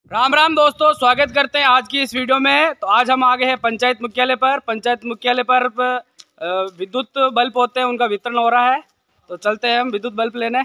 राम राम दोस्तों, स्वागत करते हैं आज की इस वीडियो में। तो आज हम आ गए हैं पंचायत मुख्यालय पर। पंचायत मुख्यालय पर विद्युत बल्ब होते हैं, उनका वितरण हो रहा है। तो चलते हैं हम विद्युत बल्ब लेने।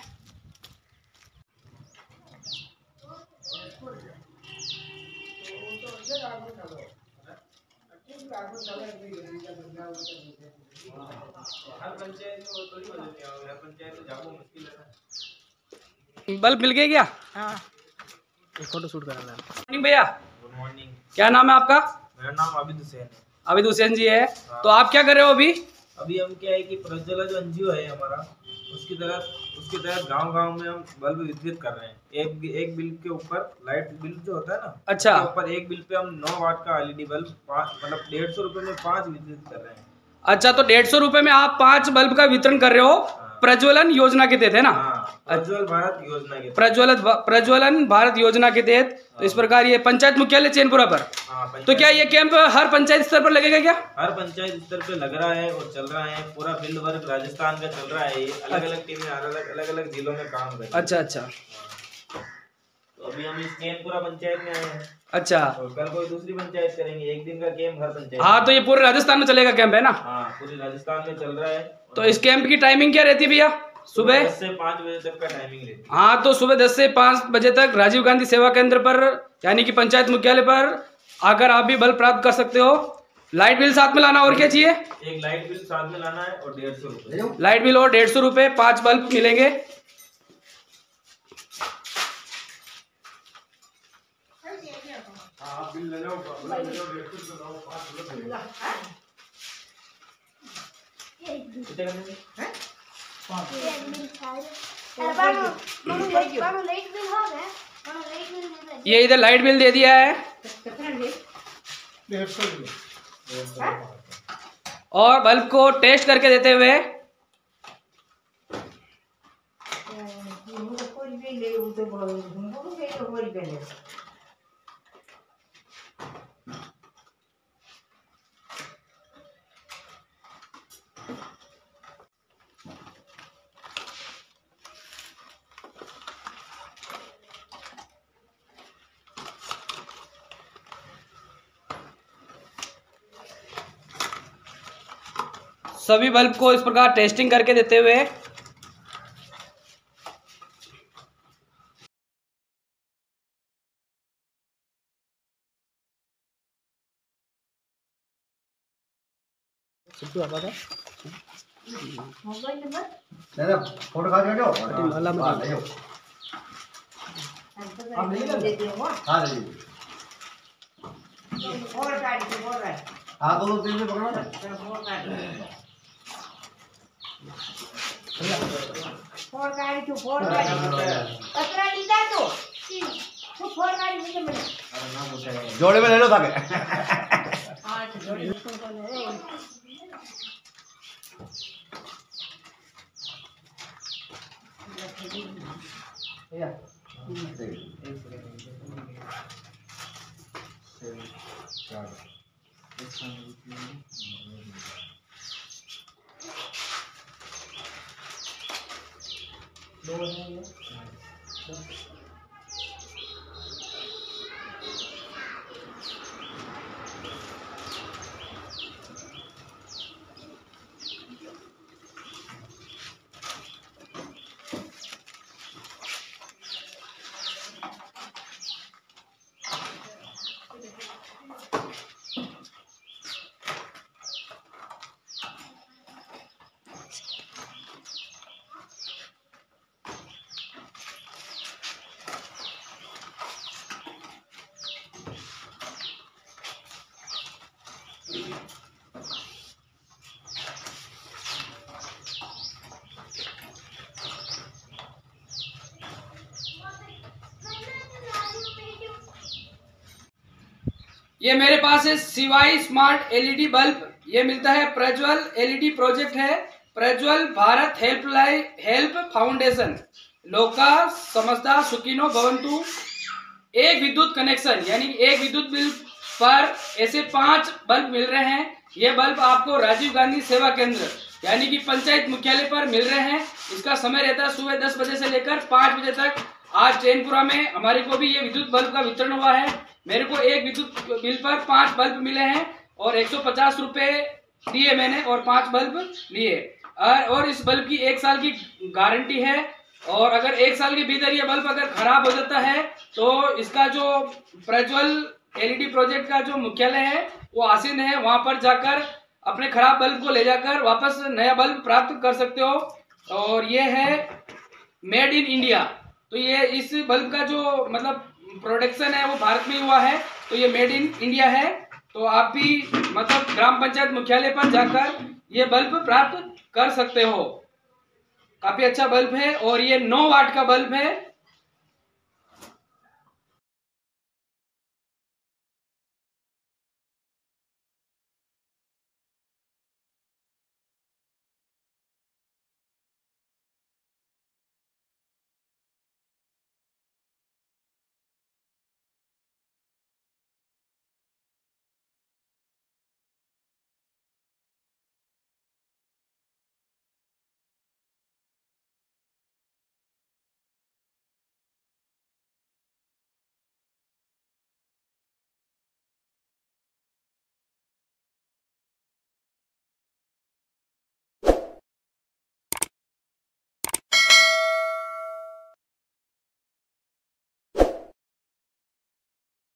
बल्ब मिल गए क्या? हाँ, एक फोटो शूट कराना है। मॉर्निंग भैया। Good morning. क्या नाम है आपका? मेरा नाम आबिद हुसैन है। आबिद हुसैन जी है। हाँ। तो आप क्या कर रहे हो अभी? अभी हम क्या है कि प्रज्वला जो एनजीओ है हमारा, उसके तहत गांव-गांव में हम बल्ब वितरित कर रहे हैं। एक बिल के ऊपर लाइट बिल जो होता है ना, अच्छा। उसके ऊपर एक बिल पे हम 9 वाट का एलईडी बल्ब मतलब 150 रुपए में 5 वितरित कर रहे हैं। अच्छा, तो 150 रुपए में आप 5 बल्ब का वितरण कर रहे हो। हाँ। प्रज्वलन योजना के तहत है ना? हाँ, प्रज्वल भारत योजना के तहत। प्रज्वलन भारत योजना के तहत। तो इस प्रकार ये पंचायत मुख्यालय चैनपुरा पर। हाँ, तो क्या ये कैंप हर पंचायत स्तर पर लगेगा क्या? हर पंचायत स्तर पे लग रहा है और चल रहा है। पूरा फील्ड वर्क राजस्थान का चल रहा है। ये अलग अलग टीमें अलग अलग जिलों में काम कर रही है। अच्छा अच्छा। तो अभी हम इस चैनपुरा पंचायत में आए हैं। अच्छा, और कल कोई दूसरी पंचायत करेंगे। एक दिन का कैंप हर पंचायत। हाँ, तो ये पूरे राजस्थान में चलेगा कैंप है ना? हाँ, पूरे राजस्थान में चल रहा है। तो इस कैंप की टाइमिंग क्या रहती है भैया? सुबह 10 से 5 बजे तक का टाइमिंग रहती है। हाँ, तो सुबह 10 से 5 बजे तक राजीव गांधी सेवा केंद्र पर यानी कि पंचायत मुख्यालय पर आकर आप भी बल्ब प्राप्त कर सकते हो। लाइट बिल साथ में लाना, और क्या चाहिए? एक लाइट बिल साथ में लाना है और 150 रुपए। लाइट बिल और 150 रुपए, 5 बल्ब मिलेंगे। ये इधर लाइट बिल दे दिया है और बल्ब को टेस्ट करके देते हुए सभी बल्ब को इस प्रकार टेस्टिंग करके देते हुए फोटो खा जाओ। हाँ, तो तीन में पकड़ो ना। जोड़े में ले लो ताकि ये मेरे पास है शिवाई स्मार्ट एलईडी बल्ब। ये मिलता है प्रज्वल एलईडी प्रोजेक्ट है, प्रज्वल भारत हेल्प फाउंडेशन। लोका समझदा सुखिनो भवंतु। एक विद्युत कनेक्शन यानी एक विद्युत बिल पर ऐसे 5 बल्ब मिल रहे हैं। ये बल्ब आपको राजीव गांधी सेवा केंद्र यानी कि पंचायत मुख्यालय पर मिल रहे हैं। इसका समय रहता है सुबह 10 बजे से लेकर 5 बजे तक। आज चैनपुरा में हमारे को भी ये विद्युत बल्ब का वितरण हुआ है। मेरे को एक विद्युत बिल पर 5 बल्ब मिले हैं और 150 रुपए दिए मैंने और 5 बल्ब लिए। और इस बल्ब की 1 साल की गारंटी है और अगर 1 साल के भीतर ये बल्ब अगर खराब हो जाता है तो इसका जो प्रज्वल एलईडी प्रोजेक्ट का जो मुख्यालय है वो आसीन है, वहां पर जाकर अपने खराब बल्ब को ले जाकर वापस नया बल्ब प्राप्त कर सकते हो। और ये है मेड इन इंडिया, तो ये इस बल्ब का जो मतलब प्रोडक्शन है वो भारत में हुआ है, तो ये मेड इन इंडिया है। तो आप भी मतलब ग्राम पंचायत मुख्यालय पर जाकर ये बल्ब प्राप्त कर सकते हो। काफी अच्छा बल्ब है और ये 9 वाट का बल्ब है।